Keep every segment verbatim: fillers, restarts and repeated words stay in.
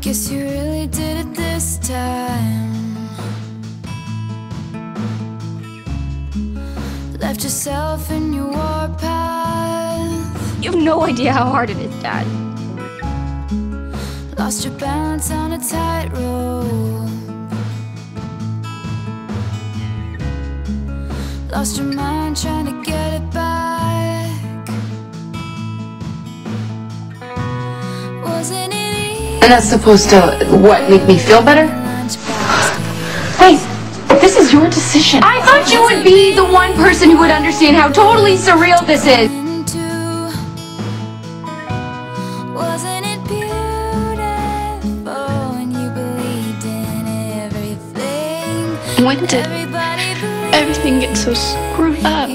Guess you really did it this time. Left yourself in your warpath. You have no idea how hard it is, Dad. Lost your balance on a tightrope. Lost your mind trying to get it back. Wasn't it easy? And that's supposed to, what, make me feel better? Hey, this is your decision. I thought you would be the one person who would understand how totally surreal this is. Wasn't it beautiful when you believed in everything? When did everything get so screwed up?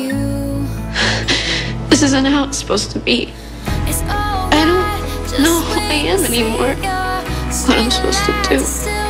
This isn't how it's supposed to be. I don't know who I am anymore. What I'm supposed to do.